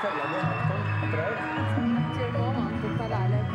كثير ماما عم تطلع عليك.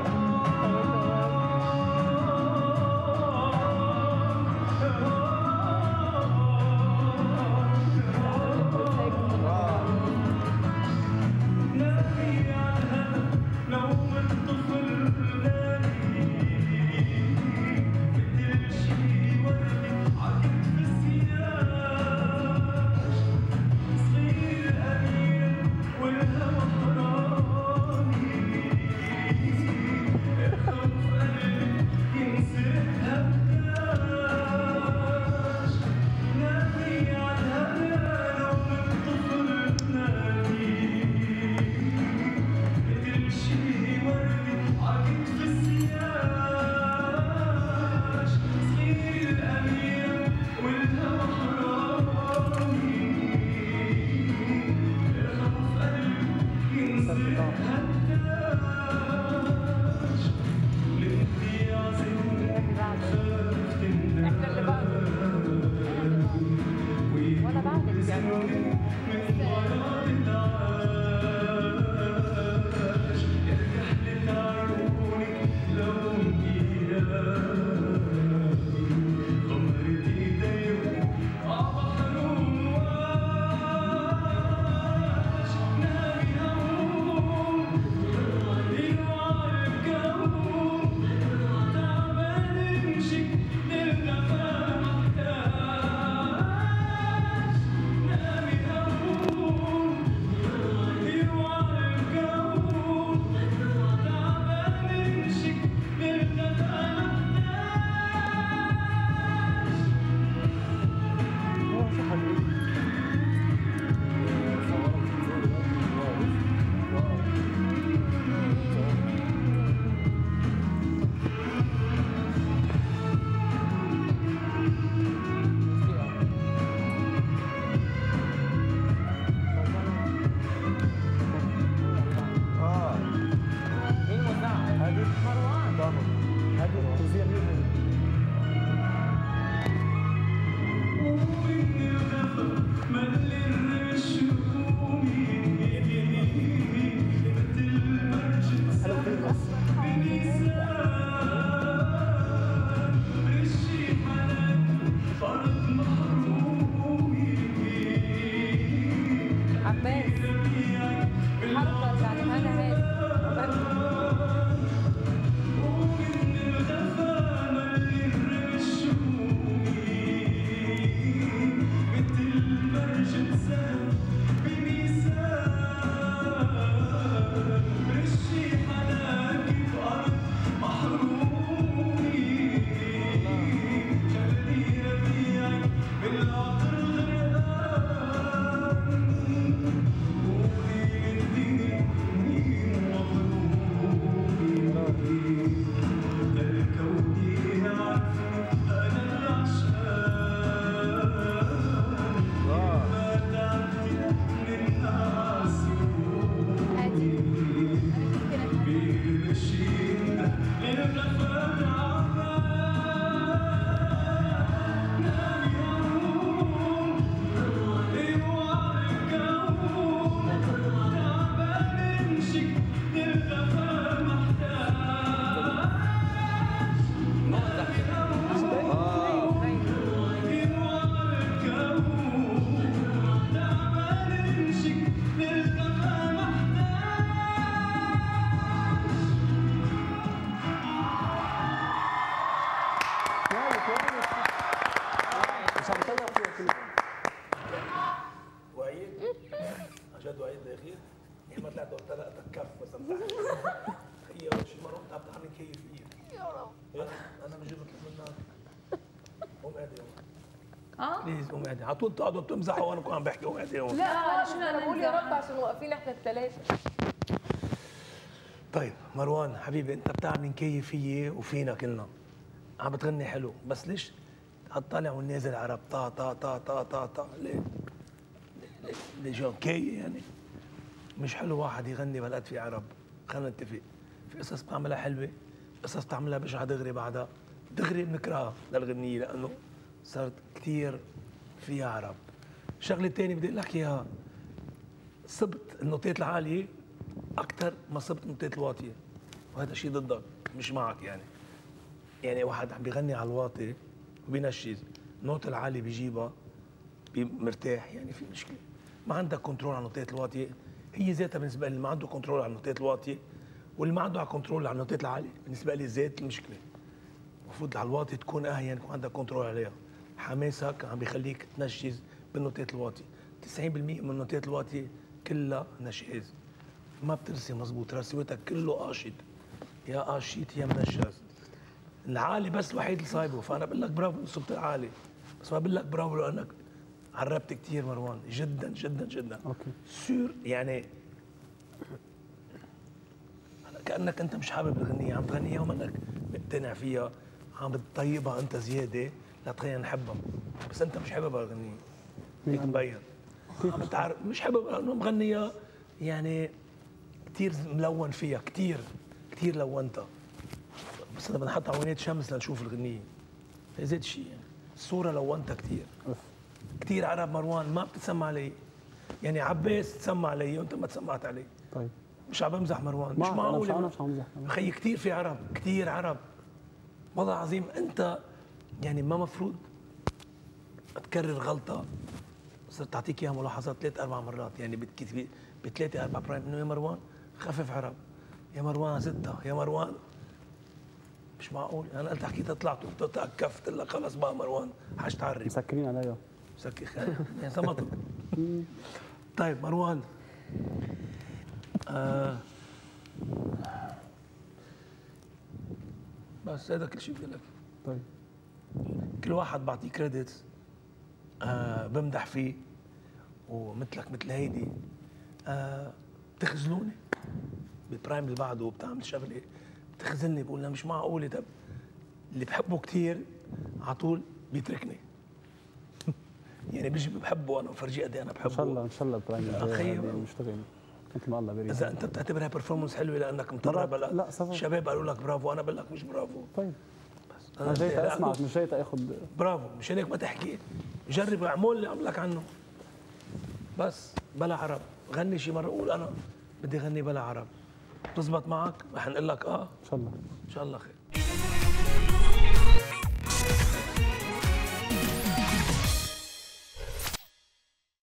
بليز قومي قاعدين على طول تقعدوا تمزحوا وانا كنت عم بحكي قومي قاعدين. لا انا بقول يا رب عشان واقفين احنا الثلاثه. طيب مروان حبيبي انت بتعمل مكيف فيي وفينا كلنا، عم بتغني حلو بس ليش هالطالع والنازل عرب طا طا طا طا طا طا ليه؟ ليه اوكي يعني مش حلو واحد يغني بلد في عرب. خلينا نتفق في قصص بتعملها حلوه، قصص بتعملها بشعه دغري بعدها دغري بنكرهها للغنيه لانه صارت كثير فيها عرب. الشغله الثانيه بدي اقول لك اياها، صبت النوتات العاليه اكثر ما صبت النوتات الواطيه، وهذا شيء ضدك مش معك يعني واحد عم بيغني على الواطي وبينشز النوت العالي بيجيبها مرتاح، يعني في مشكله. ما عندك كنترول على النوتات الواطيه، هي ذاتها بالنسبه لي ما عنده كنترول على النوتات الواطيه، واللي ما عنده كنترول على النوتات العاليه بالنسبه لي ذات المشكله. المفروض على الواطي تكون اهين، يكون عندك كنترول عليها. حماسك عم بيخليك تنشز بالنوتات الواطيه. 90% من النوتات الواطيه كلها نشاز، ما بترسم مزبوط، رسمتك كله قاشط، يا قاشط يا منشز. العالي بس الوحيد اللي صايبه، فانا بقول لك برافو صوت العالي، بس ما بقول لك برافو لانك عربت كثير مروان، جدا جدا جدا. اوكي سور يعني كانك انت مش حابب الغنية، عم تغنيها ومنك مقتنع فيها، عم بتطيبها انت زياده لتخلينا نحبها، بس انت مش حاببها الغنية، هيك مبين. عم بتعرف مش حابب انه مغنيها، يعني كثير ملون فيها، كثير كثير لونتها، بس انا بدنا نحط عوانيت شمس لنشوف الغنية، زيت شيء يعني. الصورة لونتها كثير كثير. عرب مروان ما بتتسمع علي، يعني عباس تسمع علي وانت ما تسمعت علي. طيب مش عم بمزح مروان، مش معقول. انا مش عم بمزح خيي كثير في عرب، كثير عرب والله العظيم. انت يعني ما مفروض تكرر غلطه صرت تعطيك اياها ملاحظات 3 4 مرات، يعني بثلاثه 4 برايم انه يا مروان خفف عرب، يا مروان زدتها، يا مروان. مش معقول. انا قلت حكيتها طلعت وتأكفت لك خلص بقى مروان حاج تعرب مسكرين عليها مسكر يعني سمطوا. طيب مروان، بس هذا كل شيء بدي لك. طيب كل واحد بعطيه كريدت بمدح فيه، ومثلك مثل هيدي بتخزلوني بالبرايم اللي بعده، بتعمل شغله بتخزلني، بقول لها مش معقوله. طب اللي بحبه كثير على طول بيتركني. يعني بيجي بحبه انا وفرجيه قد ايه انا بحبه. ان شاء الله البرايم اخي مشتغل مثل ما الله بيريد. اذا انت بتعتبرها برفورمنس حلوه لانك مطرب، لا صفر. شباب قالوا لك برافو، انا بقول لك مش برافو. طيب بس انا جاي اسمعك مش جاي اخذ برافو، مشان هيك ما تحكي، جرب اعمل اللي عم لك عنه. بس بلا عرب، غني شي مره، قول انا بدي غني بلا عرب، بتزبط معك؟ رح نقول لك ان شاء الله. ان شاء الله خير.